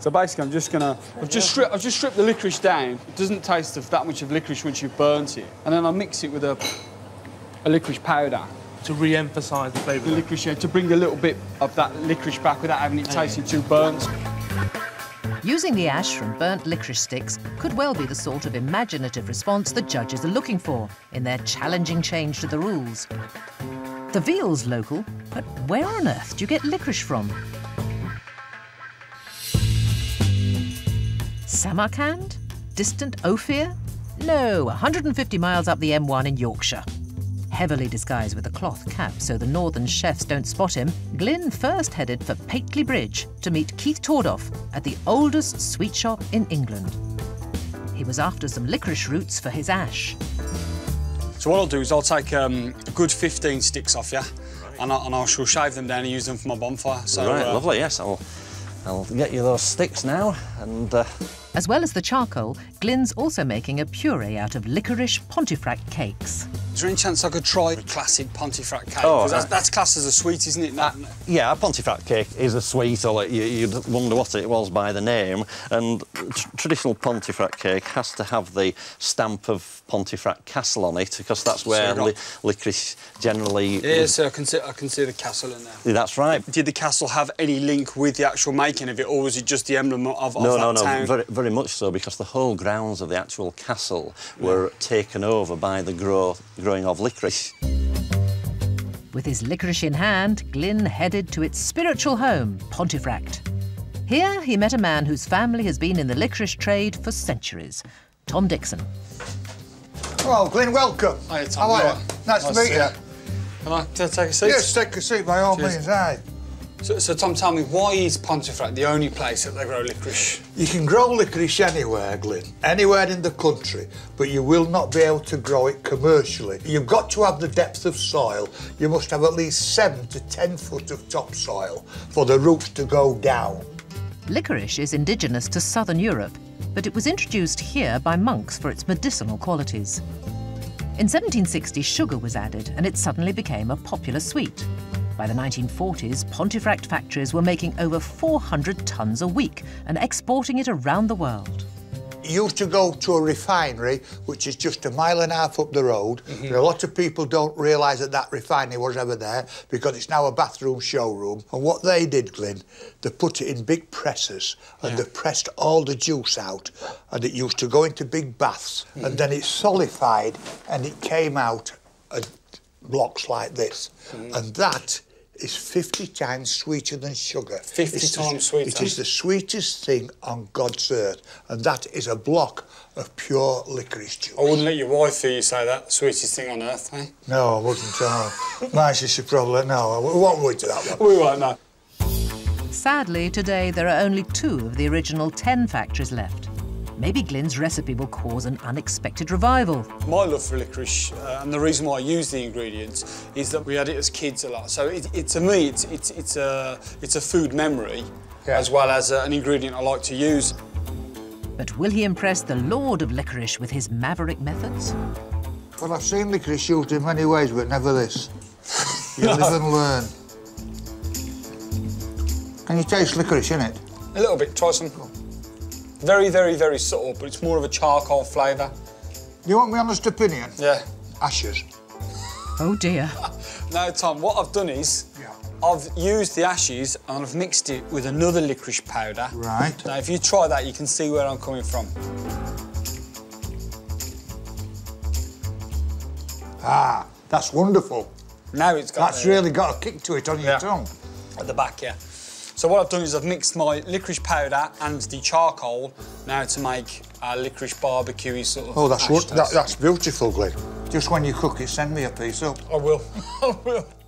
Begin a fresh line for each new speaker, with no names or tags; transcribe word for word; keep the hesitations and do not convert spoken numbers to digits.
So basically, I'm just gonna, I've just stripped, I've just stripped the licorice down. It doesn't taste of that much of licorice once you've burnt it, and then I mix it with a, a licorice powder
to re-emphasise the flavour.
The licorice, yeah, to bring a little bit of that licorice back without having it tasting too burnt.
Using the ash from burnt licorice sticks could well be the sort of imaginative response the judges are looking for in their challenging change to the rules. The veal's local, but where on earth do you get licorice from? Samarkand? Distant Ophir? No, one hundred and fifty miles up the M one in Yorkshire. Heavily disguised with a cloth cap so the northern chefs don't spot him, Glynn first headed for Pateley Bridge to meet Keith Tordoff at the oldest sweet shop in England. He was after some licorice roots for his ash.
So what I'll do is I'll take um, a good fifteen sticks off you, right. and, I, and I shall shave them down and use them for my bonfire. So,
right,
uh,
lovely, yes. I'll, I'll get you those sticks now, and... Uh...
As well as the charcoal, Glynn's also making a puree out of licorice Pontefract cakes.
Is there any chance I could try a classic Pontefract cake?
Oh,
Because that's,
uh,
that's classed as a sweet, isn't it?
Uh, yeah, a Pontefract cake is a sweet, or you, you'd wonder what it was by the name. And tr traditional Pontefract cake has to have the stamp of Pontefract Castle on it, because that's where li licorice generally...
Yeah, so I can, see, I can see the castle in there.
That's right.
Did the castle have any link with the actual making of it, or was it just the emblem of, of
no,
that
no, no,
town?
Very, very much so, because the whole grounds of the actual castle were yeah. taken over by the grow, growing of licorice.
With his licorice in hand, Glynn headed to its spiritual home, Pontefract. Here he met a man whose family has been in the licorice trade for centuries, Tom Dixon.
Well, Glynn, welcome.
Hi, Tom.
How are you?
Right.
Nice, nice to meet you. you.
Can I take a seat?
Yes, take a seat, by all
Cheers.
means, aye.
So, so, Tom, tell me, why is Pontefract the only place that they grow licorice?
You can grow licorice anywhere, Glynn, anywhere in the country, but you will not be able to grow it commercially. You've got to have the depth of soil. You must have at least seven to ten foot of topsoil for the roots to go down.
Licorice is indigenous to southern Europe, but it was introduced here by monks for its medicinal qualities. In seventeen sixty, sugar was added, and it suddenly became a popular sweet. By the nineteen forties, Pontefract factories were making over four hundred tonnes a week and exporting it around the world.
You used to go to a refinery, which is just a mile and a half up the road. Mm-hmm. And a lot of people don't realise that that refinery was ever there because it's now a bathroom showroom. And what they did, Glynn, they put it in big presses and yeah. they pressed all the juice out, and it used to go into big baths. Mm-hmm. And then it solidified and it came out at blocks like this. Mm-hmm. And that is fifty times sweeter than sugar.
fifty
it's
times
the,
sweeter?
It is the sweetest thing on God's earth, and that is a block of pure licorice juice.
I wouldn't let your wife hear you say that, sweetest thing on earth, eh?
No, I wouldn't. Oh. My sister probably, no, we won't go into that one.
We won't, no.
Sadly, today there are only two of the original ten factories left. Maybe Glynn's recipe will cause an unexpected revival.
My love for licorice, uh, and the reason why I use the ingredients, is that we had it as kids a lot. So it, it, to me, it's, it's, it's, a, it's a food memory, yeah. as well as uh, an ingredient I like to use.
But will he impress the lord of licorice with his maverick methods?
Well, I've seen licorice used in many ways, but never this. You live and learn. Can you taste licorice in it?
A little bit, try some. Very, very, very subtle, but it's more of a charcoal flavour.
You want my honest opinion?
Yeah.
Ashes.
Oh, dear.
No, Tom, what I've done is yeah. I've used the ashes and I've mixed it with another licorice powder.
Right.
Now, if you try that, you can see where I'm coming from.
Ah, that's wonderful.
Now it's got...
That's the, really got a kick to it on your
yeah.
tongue.
At the back, yeah. So what I've done is I've mixed my licorice powder and the charcoal now to make a licorice barbecue-y sort of.
Oh, that's
ash
what, that,
toast.
that's beautiful, Glynn. Just when you cook it, send me a piece up.
I will. I will.